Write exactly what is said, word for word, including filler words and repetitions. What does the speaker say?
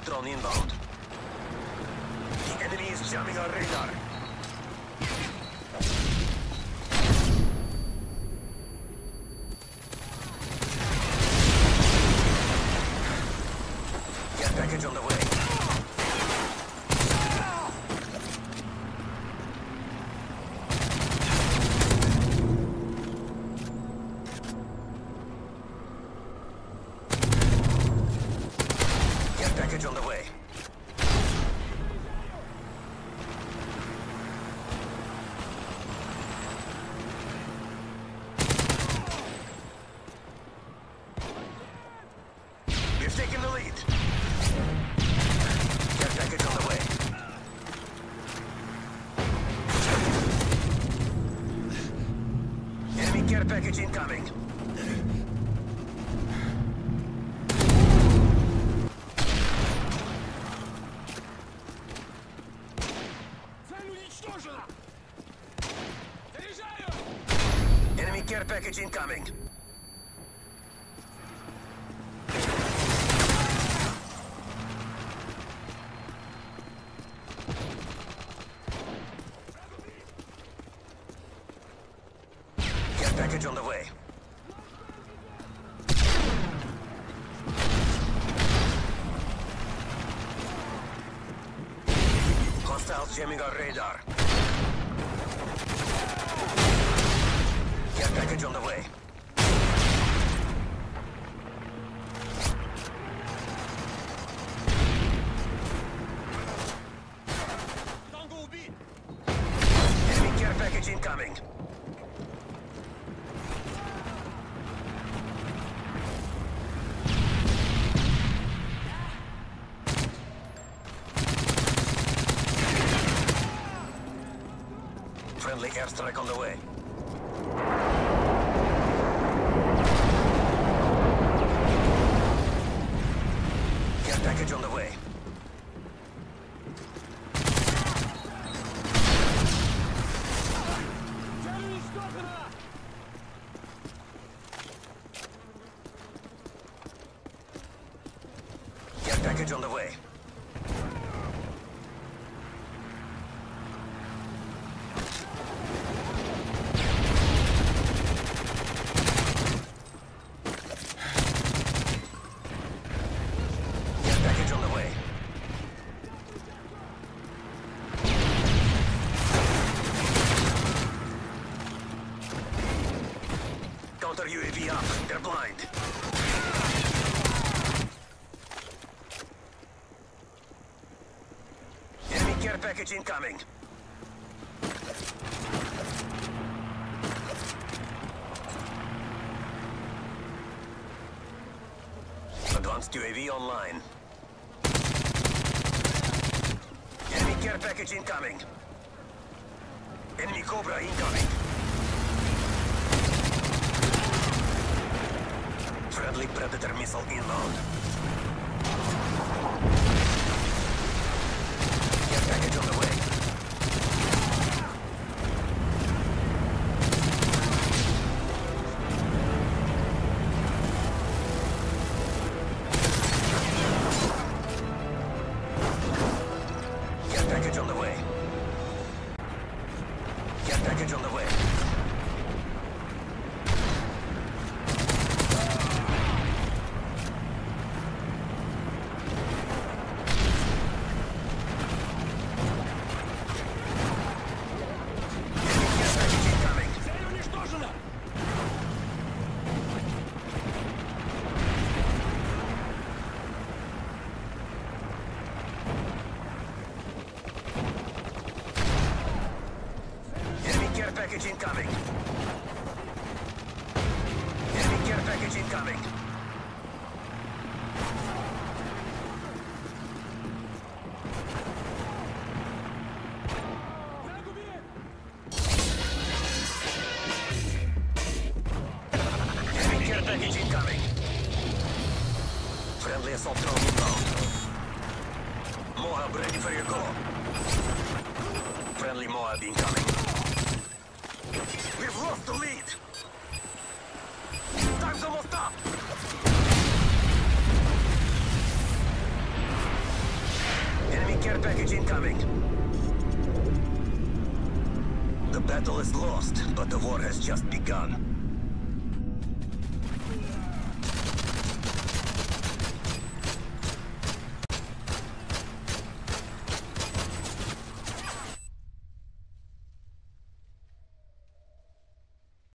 assault drone inbound. The enemy is jamming our radar. Care package on the way. Package on the way. We've taken the lead. Care package on the way. Enemy care package incoming. Enemy care package incoming. Care package on the way. Hostiles jamming our radar. Care package on the way. Enemy care package incoming. Friendly airstrike on the way. Care package on the way. Care package on the way. Package on the way. Counter U A V up. They're blind. Enemy care package incoming. Advanced U A V online. Enemy care package incoming. Enemy Cobra incoming. Friendly Predator missile inbound. Care package on the way. Care package on the way. Care package on the way. Care package incoming. Enemy care package incoming. Enemy care package incoming. Friendly assault drone inbound. Moab ready for your call. Friendly Moab incoming. We've lost the lead! Time's almost up! package incoming. The battle is lost, but the war has just begun.